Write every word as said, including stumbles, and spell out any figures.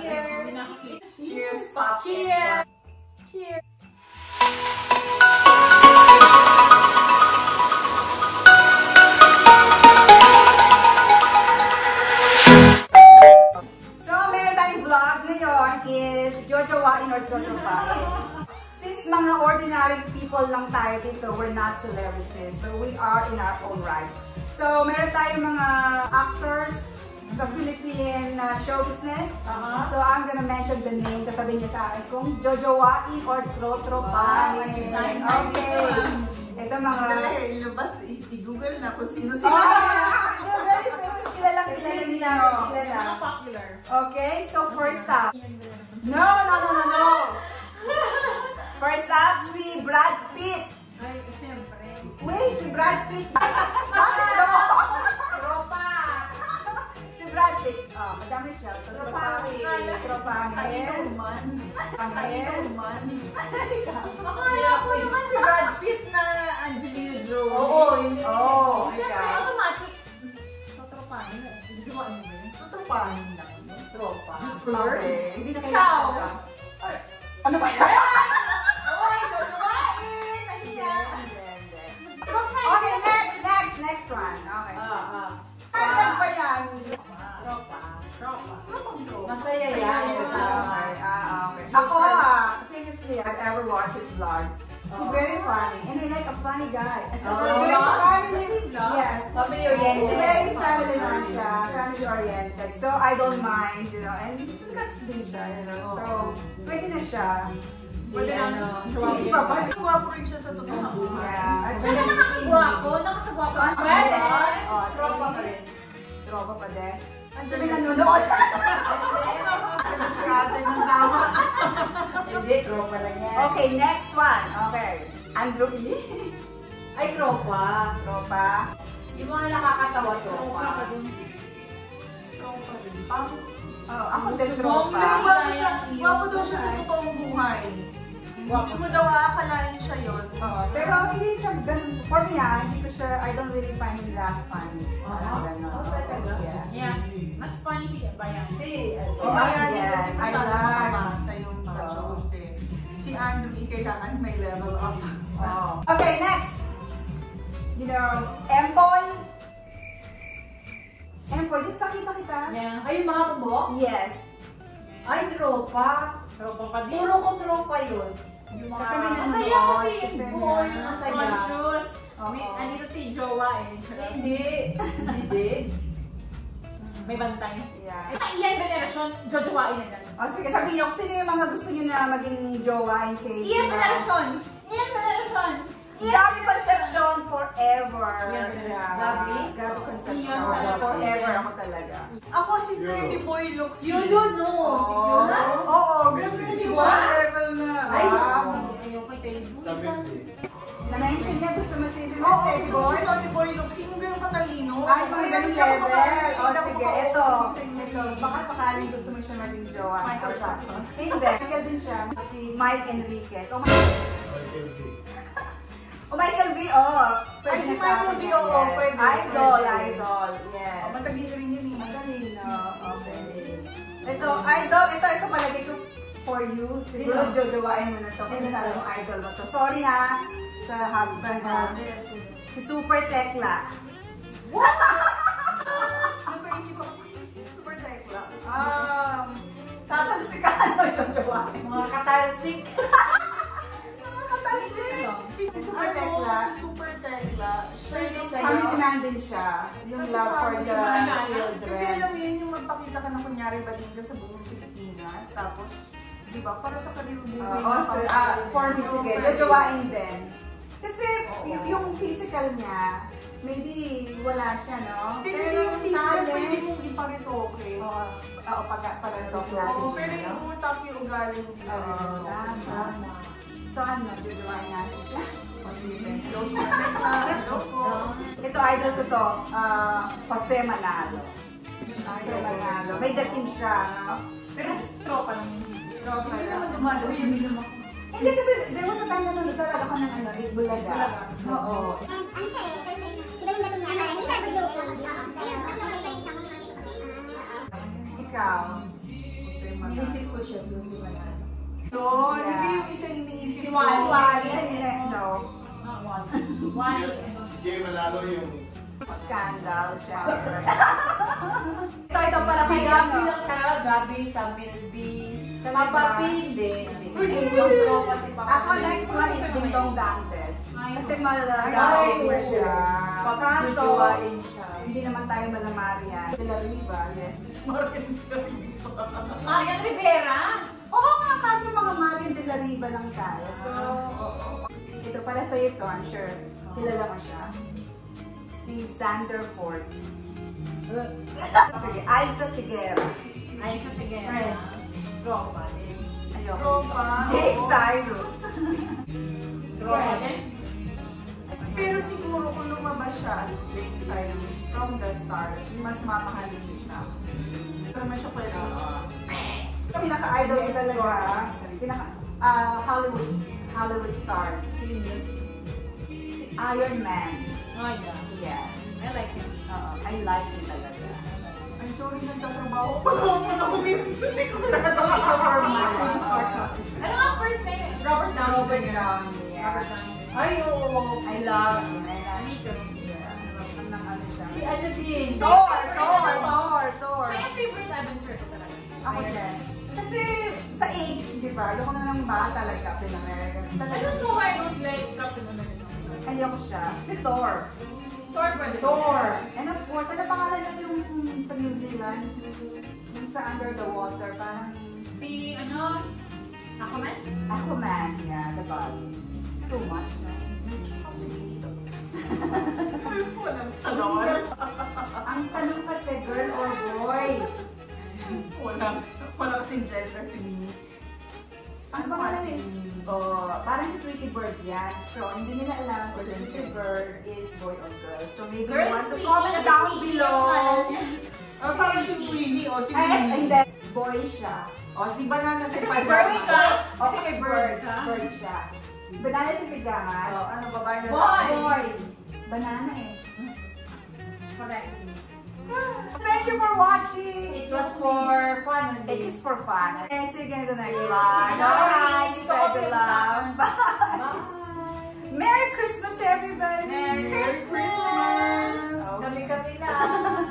Cheers! Cheers! Cheers! Cheers! So, meron tayong vlog ngayon is Jojowain or Totropahin. Since mga ordinary people lang tayo dito, we're not celebrities, but we are in our own rights. So, meron tayong mga actors sa Philippine uh, show business. Uh-huh. So, I'm gonna mention the name. Sasabihin niya sa akin kung Jojowain or Totropahin. Wow, okay. Ito mga... Ilabas, i-google na kung sino-sino. Oh, very famous. Kilalang kilala nila. Kilala. Popular. Okay, so first up. No, no, no, no, no. First up, si Brad Pitt. Ay, siyempre. Wait, si Brad Pitt. Bakit ito? Tropa. Si Brad Pitt. Oh, Madam Michelle. Totropahin. Totropahin. Totropahin. Akala ko naman si Brad Pitt na Angelina Jolie. Oo, yun yun. Oo, siyempre, automatic. Totropahin. Jojowain mo ba yun? Totropahin lang. Tropa. Okay. Hindi na kayo. Ikaw. Ano ba yan? Oy, Jojowain! Nahiya. Okay, next, next, next one. Okay. Ah, ah. Ano ba yan? Tropa. Tropa. Masaya yan. Okay. Ah, okay. Ako ah, seriously, I've ever watched his vlogs. He's very funny. And I like a funny guy. So very family. Yes. Family He's oriented. very family man siya. Family oriented. So I don't mind, you know. And sugat din siya, you know. So, pwede na siya. Pwede na, ano, Hindi pa ba? Guwapo rin siya sa totoo. Yeah. At Siya na nakakagwapo, nakakagwapo. Pwede. Oh, tropa pa rin. Tropa pa din. Sabi nanonood. Sigurado yung tama. Hindi, tropa lang yan. Okay, next one. Okay. Andrew E. Ay, tropa. Tropa. Yung mga nakakatawa tropa. Tropa rin. Oh, ako din tropa. Guwapo daw siya sa totoong buhay. Hindi mo daw aakalain siya yun. Oo, pero hindi siya ganun. For me, ah, hindi ko siya, I don't really find him that funny. Oo. Ganun. Yeah. Yeah. Mas fun si Bayan. Si, si Bayan, yes. I like. Sa yung mga shows eh. Si Andrew, kailangan may level up. Oh. Okay, next. You know, Empoy. Empoy, di sakita kita. Yeah. Ay, yung mga kubo? Yes. Ay, tropa. Tropa pa din. Puro ko tropa yun. Yung mga... Kasi may nanonood. Masaya kasi. Kasi Oo, may- yung masaya. Conscious. May, andito si Jojowain. Hindi. Hindi. May bantay. Yeah. Eh, iyan generasyon, Jojowain na yan. O sige, sabi niyo, sino yung mga gusto niyo na maging jowain kay... Iyan generasyon! Iyan generasyon! Gabi Concepcion forever. Yeah. Gabi? Gabi Concepcion. Iyan. Forever ako talaga. Ako si Dirty Boy looks. Yun yun, no? Oh. Oo, Dirty Boy level na. Ay, wow. seventy. Na-mention niya, gusto mo si Oo, Dirty si Boy? Dirty Boy looks. Sino ba yung katalino? Ay, mga ganun level. O sige, ito. Ito, baka sakaling gusto mo siya maging jowa. Michael Jackson. Hindi, Michael din siya. Si Mike Enriquez. O Michael V. O Michael V, oh. Ay, si Michael V, oo, pwede. Idol, idol. Yes. Matalino rin yun eh. Matalino. Okay. Ito, idol. Ito, ito palagay ko for you. Siguro jojowain mo na to. Kung saan mo idol mo to. Sorry ha, sa husband ha. Si Super Tekla. What? Napaisip ako, Super Tekla. Um, tatalsikan mo jojowain. Mga katalsik. Mga katalsik. Si Super Tekla. Super Tekla. Kami demand din siya. Yung love for the children. Kasi alam mo yun, yung magpakita ka ng kunyari batinda sa buong Pilipinas. Tapos, di ba, para sa kanilubili. Oo, so, ah, for me, sige, jojowain din. Kasi yung, yung physical niya, maybe wala siya, no? Kasi yung physical, pwede mong iparitoke. Oo, oo, pag paratok natin Oo, siya, pero no? yung utak yung ugali mo. Oo, tama. So ano, jojowain natin siya? Ito, idol ko to, uh, Jose Manalo. Jose Manalo. May dating siya, no? Pero tropa lang yun. Tropa Hindi lang. naman dumalo yun. Hindi kasi, there was a time na nanonood talaga ako ng ano, Bulaga. Oo. And ano siya eh, kasi iba yung dating niya, hindi siya video game. Ayun, ano yung isang Ikaw? Jose Inisip ko siya, Susie Manalo. So, Yeah. hindi yung isa iniisip Si ko. Wally. Wally, hindi, no. Why? Si Jay Manalo yung... Scandal, syempre. Ito, ito para Si kay Gabi ano. lang tayo, Gabi sa Milby. Talaga? Papapi, hindi. Yung tropa si Papapi. Ako, next one is Dingdong Dantes. Kasi malalaga Ay, ko siya. Kaso, Jojowain siya. hindi naman tayo malamari yan. Sila Riva, yes. Marian Rivera? Oo nga, kaso mga Marian de la Riva lang tayo. So, oo. Ito pala sa'yo ito, I'm sure. Kilala mo siya. Si Sander Ford. Sige, Aiza Sigera. Ay, sa sige. Right. Tropa. Ayoko. Tropa. Jake Cyrus. Tropa din. Pero siguro kung lumabas siya as Jake Cyrus from the start, mas mamahalin siya. Pero naman siya pwede. Pinaka-idol ko talaga. Pinaka, ah, Hollywood, Hollywood stars. Si Iron Man. Oh, yeah. Yes. I like him. Oo, I like him talaga. Ay, sorry, nagtatrabaho pa naman ako na hindi ko na Ano nga first name? Robert Downey. Robert Downey. Yeah. Robert Downey. Ay, oo. I love him. I love him. Yeah. Ang nang ano siya. Si ano din? Thor! Thor! Thor! Thor! Siya yung favorite adventure ko talaga. Ako din. Kasi sa age, di ba? Ayoko na lang bata like Captain America. I don't know why I don't like Captain America. Ay, ako siya. Si Thor. Thor pwede. Thor. And of course, ano pangalan niya yung sa New Zealand? Yung sa Under the Water. Parang Si ano? Aquaman? Aquaman. Yeah, the God. It's too much na. Walang salon. Ang tanong kasi, girl or boy? Walang, walang kasing gender si Mimi. Ano ba nga is? Oh, parang si Tweety Bird yan. So, hindi nila alam kung si Tweety Bird is boy or girl. So, maybe you want to comment down below. Ah, parang si Winnie o si Ay, and Winnie. then, boy siya. O, si Banana si Kasi Pajama. bird siya. Oh, Kasi may bird siya. Bird siya. Banana si Pajamas. O, ano, babae na Boy. Boys. Banana eh. Correct. Thank you for watching. It was for fun. It is for fun. Okay, see you again in the next Yeah. vlog. Yeah. Alright, Dito spread kami the sa- love. Bye. Bye. Merry Christmas, everybody. Merry Christmas! Okay. Kami-kami lang.